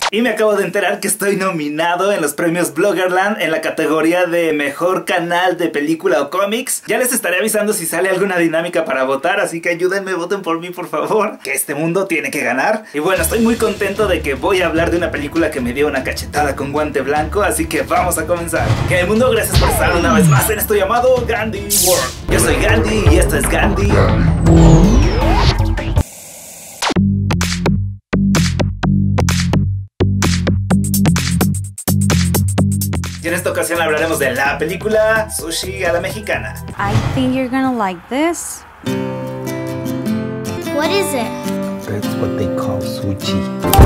Y me acabo de enterar que estoy nominado en los premios Bloggerland en la categoría de mejor canal de película o cómics. Ya les estaré avisando si sale alguna dinámica para votar, así que ayúdenme, voten por mí por favor, que este mundo tiene que ganar. Y bueno, estoy muy contento de que voy a hablar de una película que me dio una cachetada con guante blanco, así que vamos a comenzar. Que el mundo, gracias por estar una vez más en esto llamado Gandhi World. Yo soy Gandhi y esto es Gandhi. Y en esta ocasión hablaremos de la película Sushi a la Mexicana. I think you're gonna like this. What is it? That's what they call sushi.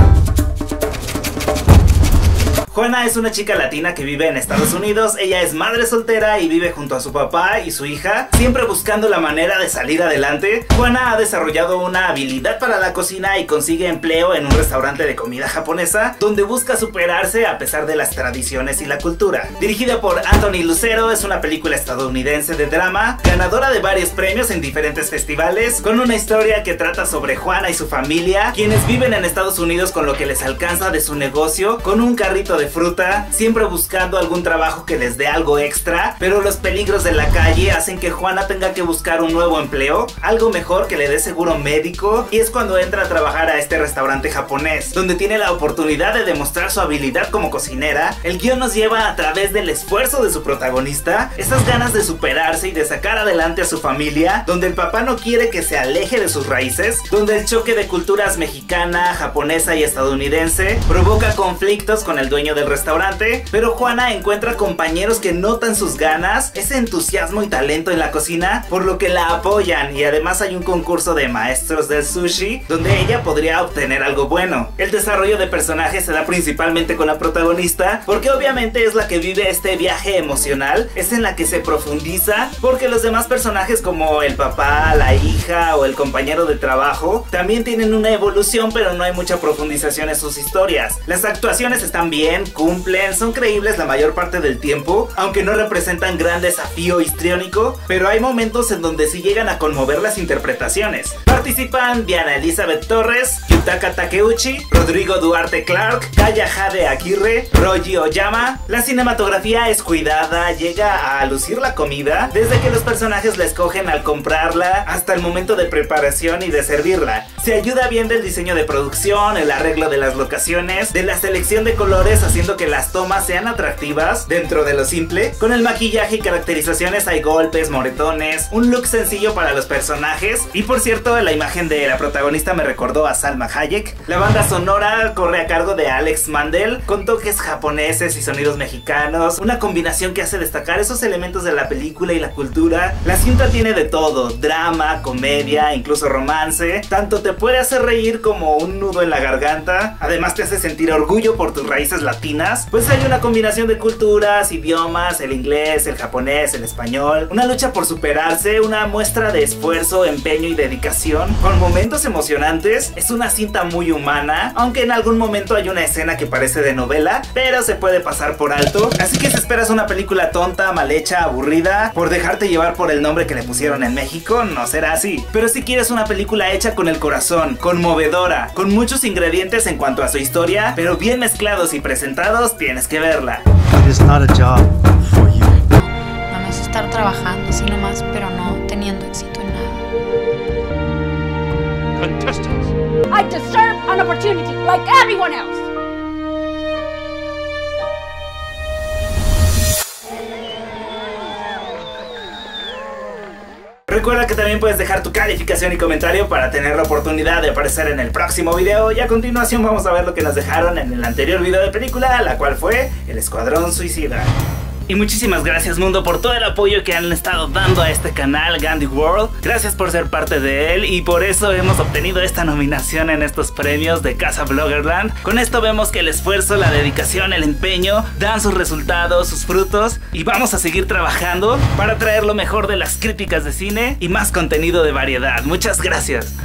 Juana es una chica latina que vive en Estados Unidos. Ella es madre soltera y vive junto a su papá y su hija, siempre buscando la manera de salir adelante. Juana ha desarrollado una habilidad para la cocina y consigue empleo en un restaurante de comida japonesa, donde busca superarse a pesar de las tradiciones y la cultura. Dirigida por Anthony Lucero, es una película estadounidense de drama, ganadora de varios premios en diferentes festivales, con una historia que trata sobre Juana y su familia, quienes viven en Estados Unidos con lo que les alcanza de su negocio, con un carrito de fruta, siempre buscando algún trabajo que les dé algo extra, pero los peligros de la calle hacen que Juana tenga que buscar un nuevo empleo, algo mejor que le dé seguro médico, y es cuando entra a trabajar a este restaurante japonés, donde tiene la oportunidad de demostrar su habilidad como cocinera. El guión nos lleva a través del esfuerzo de su protagonista, esas ganas de superarse y de sacar adelante a su familia, donde el papá no quiere que se aleje de sus raíces, donde el choque de culturas mexicana, japonesa y estadounidense provoca conflictos con el dueño del restaurante, pero Juana encuentra compañeros que notan sus ganas, ese entusiasmo y talento en la cocina, por lo que la apoyan, y además hay un concurso de maestros del sushi donde ella podría obtener algo bueno. El desarrollo de personajes se da principalmente con la protagonista, porque obviamente es la que vive este viaje emocional, es en la que se profundiza, porque los demás personajes como el papá, la hija o el compañero de trabajo también tienen una evolución, pero no hay mucha profundización en sus historias. Las actuaciones están bien, cumplen, son creíbles la mayor parte del tiempo, aunque no representan gran desafío histriónico, pero hay momentos en donde sí llegan a conmover las interpretaciones. Participan Diana Elizabeth Torres, Yutaka Takeuchi, Rodrigo Duarte Clark, Kaya Jade Aguirre, Roji Oyama. La cinematografía es cuidada, llega a lucir la comida, desde que los personajes la escogen al comprarla hasta el momento de preparación y de servirla. Se ayuda bien del diseño de producción, el arreglo de las locaciones, de la selección de colores, haciendo que las tomas sean atractivas dentro de lo simple. Con el maquillaje y caracterizaciones hay golpes, moretones, un look sencillo para los personajes, y por cierto, la imagen de la protagonista me recordó a Salma Hayek. La banda sonora corre a cargo de Alex Mandel, con toques japoneses y sonidos mexicanos, una combinación que hace destacar esos elementos de la película y la cultura. La cinta tiene de todo, drama, comedia, incluso romance, tanto te puede hacer reír como un nudo en la garganta, además te hace sentir orgullo por tus raíces latinas, pues hay una combinación de culturas, idiomas, el inglés, el japonés, el español, una lucha por superarse, una muestra de esfuerzo, empeño y dedicación, con momentos emocionantes. Es una cinta muy humana, aunque en algún momento hay una escena que parece de novela, pero se puede pasar por alto, así que si esperas una película tonta, mal hecha, aburrida, por dejarte llevar por el nombre que le pusieron en México, no será así. Pero si quieres una película hecha con el corazón, conmovedora, con muchos ingredientes en cuanto a su historia, pero bien mezclados y presentados, tienes que verla. It is not a job for you. No es estar trabajando así nomás, pero no teniendo éxito en nada. Contestants. I deserve an opportunity like everyone else. Recuerda que también puedes dejar tu calificación y comentario para tener la oportunidad de aparecer en el próximo video, y a continuación vamos a ver lo que nos dejaron en el anterior video de película, la cual fue El Escuadrón Suicida. Y muchísimas gracias mundo por todo el apoyo que han estado dando a este canal Gandhi World. Gracias por ser parte de él, y por eso hemos obtenido esta nominación en estos premios de Casa Bloggerland. Con esto vemos que el esfuerzo, la dedicación, el empeño dan sus resultados, sus frutos, y vamos a seguir trabajando para traer lo mejor de las críticas de cine y más contenido de variedad. Muchas gracias.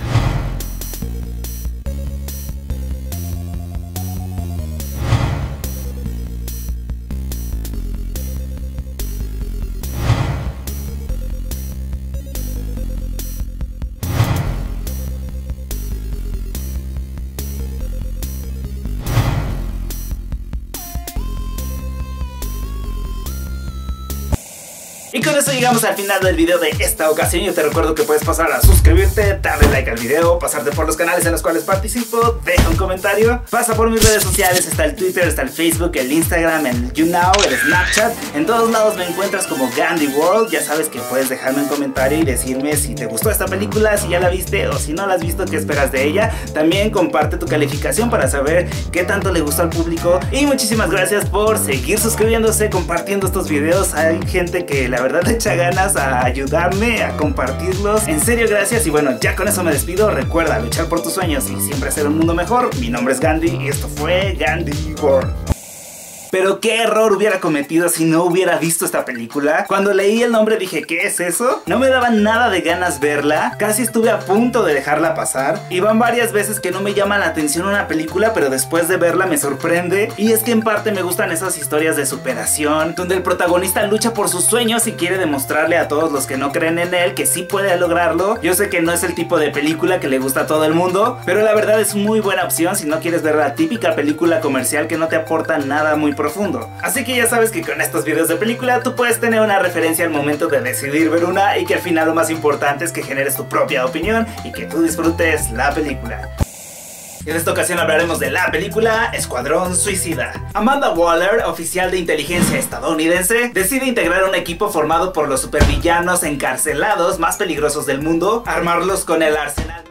Y con eso llegamos al final del video de esta ocasión. Yo te recuerdo que puedes pasar a suscribirte, darle like al video, pasarte por los canales en los cuales participo, deja un comentario, pasa por mis redes sociales, está el Twitter, está el Facebook, el Instagram, el YouNow, el Snapchat. En todos lados me encuentras como Gandhi World. Ya sabes que puedes dejarme un comentario y decirme si te gustó esta película, si ya la viste o si no la has visto, qué esperas de ella. También comparte tu calificación para saber qué tanto le gustó al público. Y muchísimas gracias por seguir suscribiéndose, compartiendo estos videos. Hay gente que la verdad le echa ganas a ayudarme, a compartirlos. En serio, gracias. Y bueno, ya con eso me despido. Recuerda luchar por tus sueños y siempre hacer un mundo mejor. Mi nombre es Gandhi y esto fue Gandhi World. Pero qué error hubiera cometido si no hubiera visto esta película. Cuando leí el nombre dije, ¿qué es eso? No me daba nada de ganas verla. Casi estuve a punto de dejarla pasar. Y van varias veces que no me llama la atención una película, pero después de verla me sorprende. Y es que en parte me gustan esas historias de superación, donde el protagonista lucha por sus sueños y quiere demostrarle a todos los que no creen en él que sí puede lograrlo. Yo sé que no es el tipo de película que le gusta a todo el mundo, pero la verdad es muy buena opción si no quieres ver la típica película comercial que no te aporta nada muy profundo. Así que ya sabes que con estos videos de película tú puedes tener una referencia al momento de decidir ver una, y que al final lo más importante es que generes tu propia opinión y que tú disfrutes la película. En esta ocasión hablaremos de la película Escuadrón Suicida. Amanda Waller, oficial de inteligencia estadounidense, decide integrar un equipo formado por los supervillanos encarcelados más peligrosos del mundo, armarlos con el arsenal